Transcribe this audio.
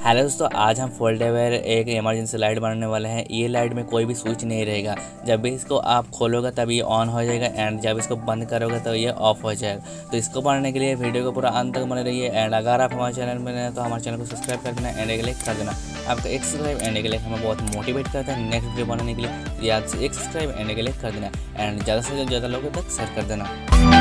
Hello दोस्तों, आज हम फोल्डेबल एक इमरजेंसी लाइट बनाने वाले हैं। ये लाइट में कोई भी स्विच नहीं रहेगा। जब भी इसको आप खोलोगे तब ये ऑन हो जाएगा एंड जब इसको बंद करोगे तो ये ऑफ हो जाएगा। तो इसको बनाने के लिए वीडियो को पूरा अंत तक बने रहिए। एंड अगर आप हमारे चैनल में हैं तो हमारे चैनल को सब्सक्राइब कर देना एंड एक लाइक कर देना। आपका एक सब्सक्राइब एंड एक लाइक हमें बहुत मोटिवेट करता है नेक्स्ट वीडियो बनाने के लिए। याद से एक सब्सक्राइब एंड एक लाइक कर देना एंड ज़्यादा से ज़्यादा लोगों तक शेयर कर देना।